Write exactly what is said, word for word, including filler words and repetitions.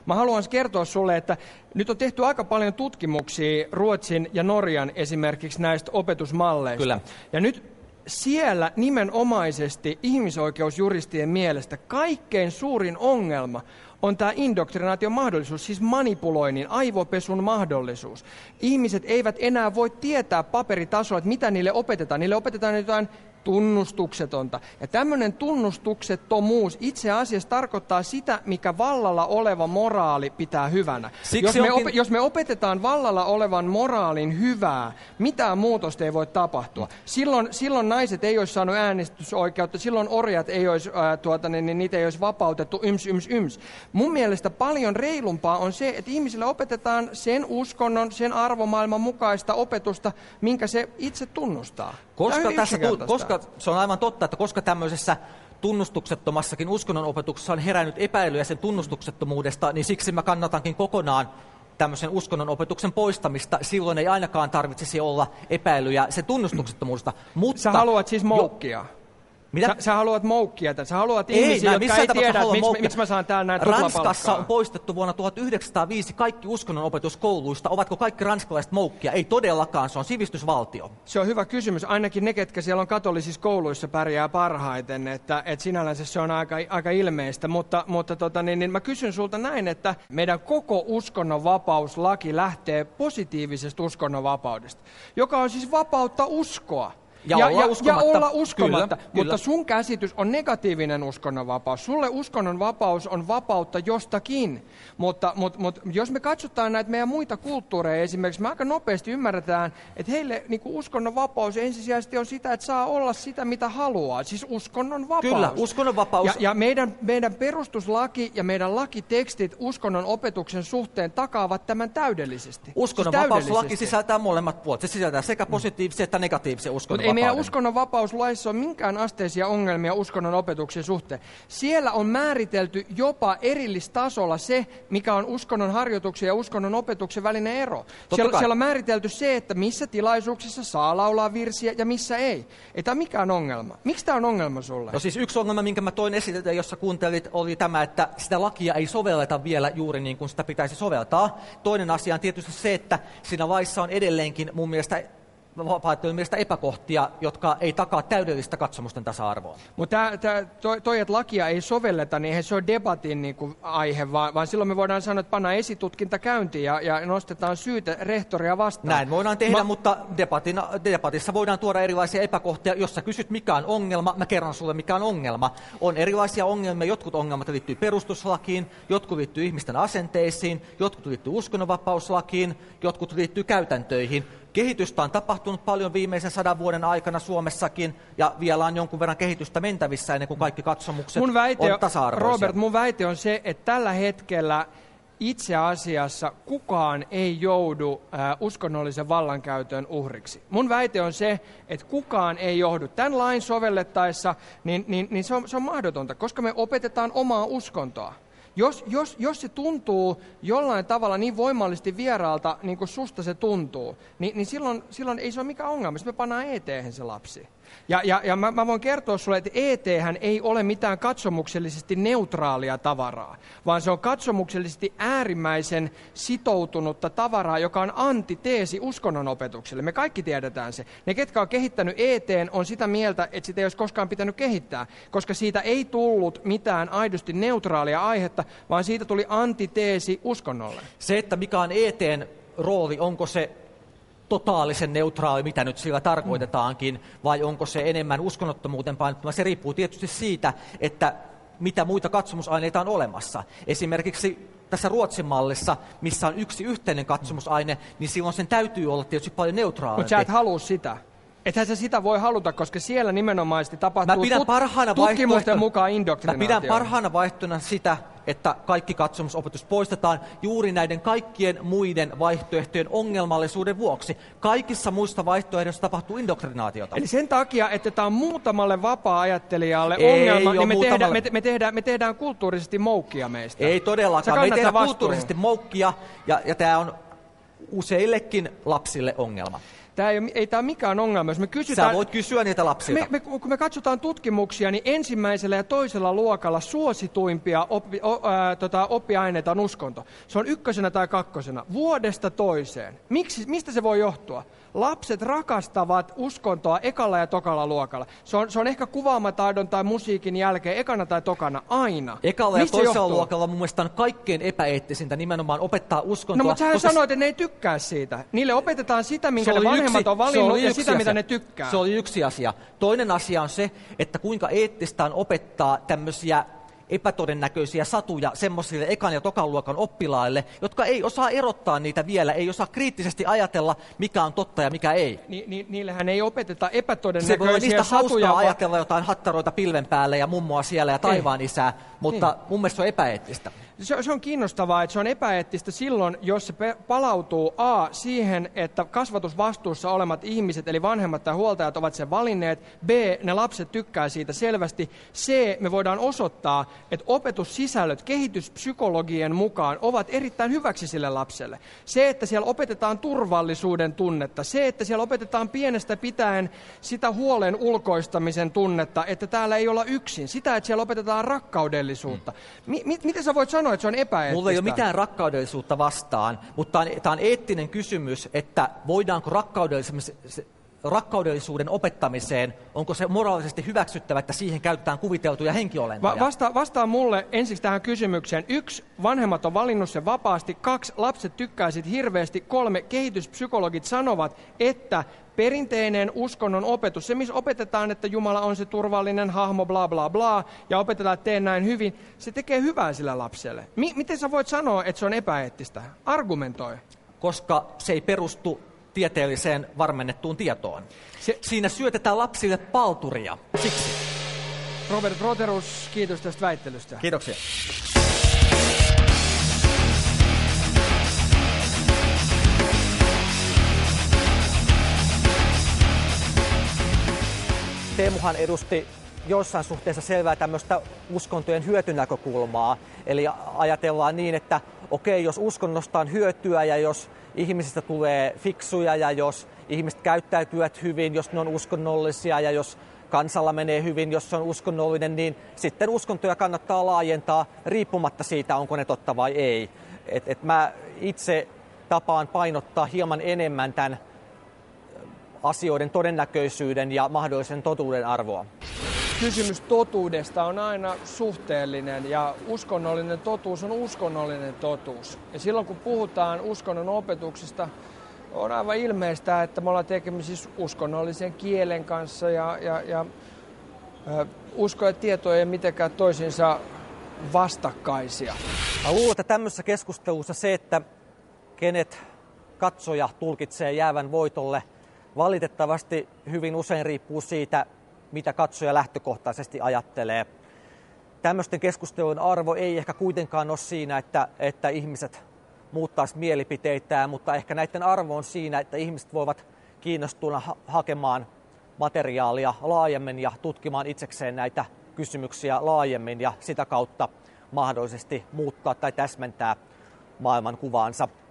Mä haluan kertoa sulle, että nyt on tehty aika paljon tutkimuksia Ruotsin ja Norjan esimerkiksi näistä opetusmalleista. Kyllä. Ja nyt siellä nimenomaisesti ihmisoikeusjuristien mielestä kaikkein suurin ongelma on tämä indoktrinaation mahdollisuus, siis manipuloinnin, aivopesun mahdollisuus. Ihmiset eivät enää voi tietää paperitasolla, että mitä niille opetetaan. Niille opetetaan jotain tunnustuksetonta. Ja tämmöinen tunnustuksettomuus itse asiassa tarkoittaa sitä, mikä vallalla oleva moraali pitää hyvänä. Jos me, onkin... op- jos me opetetaan vallalla olevan moraalin hyvää, mitään muutosta ei voi tapahtua. Silloin, silloin naiset ei olisi saanut äänestysoikeutta, silloin orjat ei olisi, ää, tuota, niin, niin niitä ei olisi vapautettu, yms, yms, yms. Mun mielestä paljon reilumpaa on se, että ihmisille opetetaan sen uskonnon, sen arvomaailman mukaista opetusta, minkä se itse tunnustaa. Koska, tässä, koska se on aivan totta, että koska tämmöisessä tunnustuksettomassakin uskonnonopetuksessa on herännyt epäilyjä sen tunnustuksettomuudesta, niin siksi mä kannatankin kokonaan tämmöisen uskonnonopetuksen poistamista. Silloin ei ainakaan tarvitsisi olla epäilyjä sen tunnustuksettomuudesta. Mutta sä haluat siis moukkia? Jo, Mitä? Sä, sä haluat moukkia tätä. Sä haluat ei, ihmisiä, jotka ei tiedä, miksi, miksi mä saan täällä näin tuplapalkkaa. Ranskassa on poistettu vuonna tuhatyhdeksänsataaviisi kaikki uskonnonopetuskouluista. Ovatko kaikki ranskalaiset moukkia? Ei todellakaan, se on sivistysvaltio. Se on hyvä kysymys. Ainakin ne, ketkä siellä on katolisissa kouluissa, pärjää parhaiten. Että, et sinällänsä se on aika, aika ilmeistä. Mutta, mutta tota, niin, niin mä kysyn sulta näin, että meidän koko uskonnonvapauslaki lähtee positiivisesta uskonnonvapaudesta, joka on siis vapautta uskoa. Ja, ja, olla, ja, ja olla uskomatta, kyllä, mutta kyllä. Sun käsitys on negatiivinen uskonnonvapaus. Sulle uskonnonvapaus on vapautta jostakin, mutta, mutta, mutta jos me katsotaan näitä meidän muita kulttuureja esimerkiksi, me aika nopeasti ymmärretään, että heille niin kuin uskonnonvapaus ensisijaisesti on sitä, että saa olla sitä, mitä haluaa, siis uskonnonvapaus. Kyllä, uskonnonvapaus. Ja, ja meidän, meidän perustuslaki ja meidän lakitekstit uskonnon opetuksen suhteen takaavat tämän täydellisesti. Uskonnonvapauslaki siis sisältää molemmat puolet, se sisältää sekä positiivisia että negatiivisia uskonnonvapauden. Ei meidän uskonnonvapauslaissa ole minkään asteisia ongelmia uskonnon opetuksen suhteen. Siellä on määritelty jopa erillistasolla se, mikä on uskonnon harjoituksen ja uskonnon opetuksen välinen ero. Siellä, siellä on määritelty se, että missä tilaisuuksissa saa laulaa virsiä ja missä ei. Ei tämä mikään ongelma. Miksi tämä on ongelma sulle? No siis yksi ongelma, minkä mä toin esille, jossa kuuntelit, oli tämä, että sitä lakia ei sovelleta vielä juuri niin kuin sitä pitäisi soveltaa. Toinen asia on tietysti se, että siinä laissa on edelleenkin mun mielestä vapaaehtojen mielestä epäkohtia, jotka ei takaa täydellistä katsomusten tasa-arvoa. Mutta toi, toi, että lakia ei sovelleta, niin eihän se ole debatin niin kuin aihe, vaan, vaan silloin me voidaan sanoa, että pannaan esitutkinta käyntiin ja, ja nostetaan syytä rehtoria vastaan. Näin voidaan tehdä, Ma- mutta debatin, debatissa voidaan tuoda erilaisia epäkohtia. Jos sä kysyt, mikä on ongelma, mä kerron sulle, mikä on ongelma. On erilaisia ongelmia, jotkut ongelmat liittyy perustuslakiin, jotkut liittyy ihmisten asenteisiin, jotkut liittyy uskonnonvapauslakiin, jotkut liittyy käytäntöihin. Kehitystä on tapahtunut paljon viimeisen sadan vuoden aikana Suomessakin, ja vielä on jonkun verran kehitystä mentävissä ennen kuin kaikki katsomukset mun väite on tasa-arvoisia. Robert, mun väite on se, että tällä hetkellä itse asiassa kukaan ei joudu äh, uskonnollisen vallankäytön uhriksi. Mun väite on se, että kukaan ei joudu. Tämän lain sovellettaessa, niin, niin, niin se, on, se on mahdotonta, koska me opetetaan omaa uskontoa. Jos, jos, jos se tuntuu jollain tavalla niin voimallisesti vieraalta, niin kuin susta se tuntuu, niin, niin silloin, silloin ei se ole mikään ongelma. Sitten me pannaan E T:hen se lapsi. Ja, ja, ja mä, mä voin kertoa sulle, että E T:hän ei ole mitään katsomuksellisesti neutraalia tavaraa, vaan se on katsomuksellisesti äärimmäisen sitoutunutta tavaraa, joka on antiteesi uskonnonopetukselle. Me kaikki tiedetään se. Ne, ketkä on kehittänyt E T:n, on sitä mieltä, että sitä ei olisi koskaan pitänyt kehittää, koska siitä ei tullut mitään aidosti neutraalia aihetta, vaan siitä tuli antiteesi uskonnolle. Se, että mikä on E T:n rooli, onko se totaalisen neutraali, mitä nyt sillä tarkoitetaankin, vai onko se enemmän uskonnottomuuteen painottuma, se riippuu tietysti siitä, että mitä muita katsomusaineita on olemassa. Esimerkiksi tässä Ruotsin mallissa, missä on yksi yhteinen katsomusaine, niin silloin sen täytyy olla tietysti paljon neutraalimpi. Mutta sä et halua sitä. Ethän sä sitä voi haluta, koska siellä nimenomaisesti tapahtuu tut- tutkimusten mukaan indoktrinaatio. Mä pidän parhaana vaihtoehtona sitä, että kaikki katsomusopetus poistetaan juuri näiden kaikkien muiden vaihtoehtojen ongelmallisuuden vuoksi. Kaikissa muista vaihtoehdoissa tapahtuu indoktrinaatiota. Eli sen takia, että tämä on muutamalle vapaa-ajattelijalle Ei ongelma, niin me, muutamalle. tehdään, me, me, tehdään, me tehdään kulttuurisesti moukkia meistä. Ei todellakaan. Me tehdään kulttuurisesti moukkia, ja, ja tämä on useillekin lapsille ongelma. Tämä ei, ei tämä mikään ongelma. Jos me kysytään, Sä voit kysyä niitä lapsilta. Me, me, kun me katsotaan tutkimuksia, niin ensimmäisellä ja toisella luokalla suosituimpia oppi, o, ää, tota, oppiaineita on uskonto. Se on ykkösenä tai kakkosena. Vuodesta toiseen. Miksi, mistä se voi johtua? Lapset rakastavat uskontoa ekalla ja tokalla luokalla. Se on, se on ehkä kuvaamataidon tai musiikin jälkeen ekana tai tokana aina. Ekalla ja toisella luokalla mun mielestä on kaikkein epäeettisintä nimenomaan opettaa uskontoa. No mutta sähän koska... sanoit, että ne ei tykkää siitä. Niille opetetaan sitä, minkä ne vanhemmat yksi, on valinnut ja sitä, asia. mitä ne tykkää. Se oli yksi asia. Toinen asia on se, että kuinka eettistä on opettaa tämmöisiä epätodennäköisiä satuja semmoisille ekan ja tokan luokan oppilaille, jotka ei osaa erottaa niitä vielä, ei osaa kriittisesti ajatella, mikä on totta ja mikä ei. Ni, ni, niillähän ei opeteta epätodennäköisiä se voi olla niistä satuja. hauskaa ajatella jotain hattaroita pilven päälle ja mummoa siellä ja taivaan isää, mutta ei. Mun mielestä se on epäeettistä. Se, se on kiinnostavaa, että se on epäeettistä silloin, jos se pe- palautuu A siihen, että kasvatusvastuussa olemat ihmiset, eli vanhemmat tai huoltajat ovat sen valinneet, B, ne lapset tykkää siitä selvästi, C, me voidaan osoittaa, että opetussisällöt kehityspsykologien mukaan ovat erittäin hyväksi sille lapselle. Se, että siellä opetetaan turvallisuuden tunnetta, se, että siellä opetetaan pienestä pitäen sitä huolen ulkoistamisen tunnetta, että täällä ei olla yksin, sitä, että siellä opetetaan rakkaudellisuutta. Mi- mi- miten sä voit sanoa, että se on epäeettistä? Mulla ei ole mitään rakkaudellisuutta vastaan, mutta tämä on eettinen kysymys, että voidaanko rakkaudellisuuden opettamiseen, onko se moraalisesti hyväksyttävä, että siihen käytetään kuviteltuja henkiolentoja? Va- vasta, vastaa mulle ensiksi tähän kysymykseen. Yksi, vanhemmat on valinnut sen vapaasti. Kaksi, lapset tykkää sit hirveästi. Kolme, kehityspsykologit sanovat, että perinteinen uskonnon opetus, se missä opetetaan, että Jumala on se turvallinen hahmo, bla bla bla, ja opetetaan, että tee näin hyvin, se tekee hyvää sille lapselle. Mi- miten sä voit sanoa, että se on epäeettistä? Argumentoi. Koska se ei perustu tieteelliseen varmennettuun tietoon. Se, Siinä syötetään lapsille palturia. Siksi. Robert Roterus, kiitos tästä väittelystä. Kiitoksia. Teemuhan edusti jossain suhteessa selvää tämmöistä uskontojen hyötynäkökulmaa. Eli ajatellaan niin, että okei, jos uskonnosta on hyötyä ja jos ihmisistä tulee fiksuja ja jos ihmiset käyttäytyvät hyvin, jos ne on uskonnollisia ja jos kansalla menee hyvin, jos se on uskonnollinen, niin sitten uskontoja kannattaa laajentaa riippumatta siitä, onko ne totta vai ei. Et, et mä itse tapaan painottaa hieman enemmän tämän asioiden todennäköisyyden ja mahdollisen totuuden arvoa. Kysymys totuudesta on aina suhteellinen ja uskonnollinen totuus on uskonnollinen totuus. Ja silloin kun puhutaan uskonnon opetuksesta, on aivan ilmeistä, että me ollaan tekemisissä uskonnollisen kielen kanssa ja, ja, ja ä, usko ja tieto ei mitenkään toisinsa vastakkaisia. Mä luulen, että tämmöisessä keskustelussa se, että kenet katsoja tulkitsee jäävän voitolle, valitettavasti hyvin usein riippuu siitä, mitä katsoja lähtökohtaisesti ajattelee. Tämmöisten keskustelujen arvo ei ehkä kuitenkaan ole siinä, että, että ihmiset muuttaisi mielipiteitään, mutta ehkä näiden arvo on siinä, että ihmiset voivat kiinnostua ha- hakemaan materiaalia laajemmin ja tutkimaan itsekseen näitä kysymyksiä laajemmin ja sitä kautta mahdollisesti muuttaa tai täsmentää maailmankuvaansa.